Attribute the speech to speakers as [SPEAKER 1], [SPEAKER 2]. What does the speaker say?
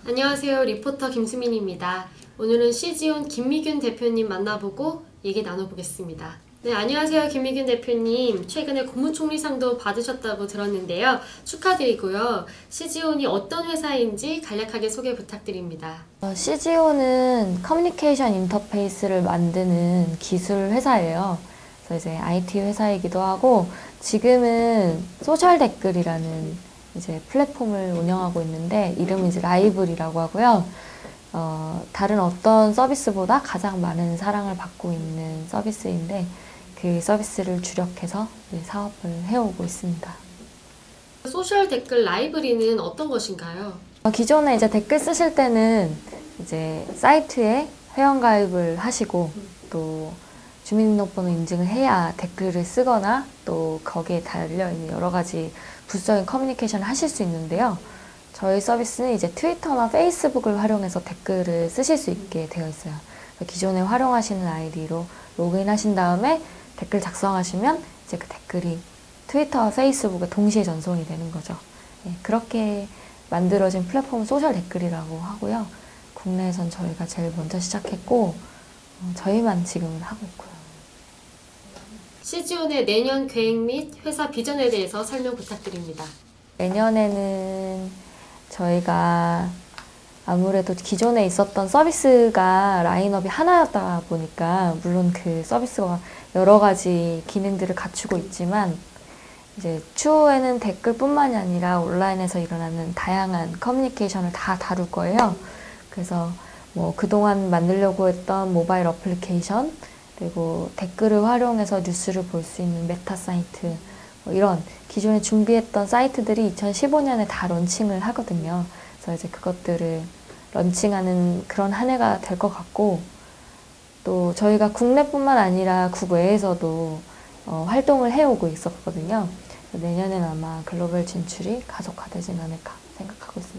[SPEAKER 1] 안녕하세요. 리포터 김수민입니다. 오늘은 CG온 김미균 대표님 만나보고 얘기 나눠보겠습니다. 네, 안녕하세요. 김미균 대표님. 최근에 국무총리상도 받으셨다고 들었는데요. 축하드리고요. CG온이 어떤 회사인지 간략하게 소개 부탁드립니다.
[SPEAKER 2] CGO는 커뮤니케이션 인터페이스를 만드는 기술 회사예요. 그래서 이제 IT 회사이기도 하고, 지금은 소셜 댓글이라는 이제 플랫폼을 운영하고 있는데, 이름은 이제 라이블이라고 하고요. 다른 어떤 서비스보다 가장 많은 사랑을 받고 있는 서비스인데, 그 서비스를 주력해서 사업을 해오고 있습니다.
[SPEAKER 1] 소셜 댓글 라이브리는 어떤 것인가요?
[SPEAKER 2] 기존에 이제 댓글 쓰실 때는 이제 사이트에 회원가입을 하시고 또 주민등록번호 인증을 해야 댓글을 쓰거나 또 거기에 달려있는 여러 가지 부수적인 커뮤니케이션을 하실 수 있는데요. 저희 서비스는 이제 트위터나 페이스북을 활용해서 댓글을 쓰실 수 있게 되어 있어요. 기존에 활용하시는 아이디로 로그인 하신 다음에 댓글 작성하시면 이제 그 댓글이 트위터와 페이스북에 동시에 전송이 되는 거죠. 그렇게 만들어진 플랫폼 소셜 댓글이라고 하고요. 국내에선 저희가 제일 먼저 시작했고 저희만 지금은 하고 있고요.
[SPEAKER 1] CG온의 내년 계획 및 회사 비전에 대해서 설명 부탁드립니다.
[SPEAKER 2] 내년에는 저희가 아무래도 기존에 있었던 서비스가 라인업이 하나였다 보니까 물론 그 서비스가 여러 가지 기능들을 갖추고 있지만 이제 추후에는 댓글뿐만이 아니라 온라인에서 일어나는 다양한 커뮤니케이션을 다 다룰 거예요. 그래서 뭐 그동안 만들려고 했던 모바일 어플리케이션, 그리고 댓글을 활용해서 뉴스를 볼 수 있는 메타 사이트, 뭐 이런 기존에 준비했던 사이트들이 2015년에 다 런칭을 하거든요. 그래서 이제 그것들을 런칭하는 그런 한 해가 될 것 같고, 또 저희가 국내뿐만 아니라 국외에서도 활동을 해오고 있었거든요. 내년에는 아마 글로벌 진출이 가속화되진 않을까 생각하고 있습니다.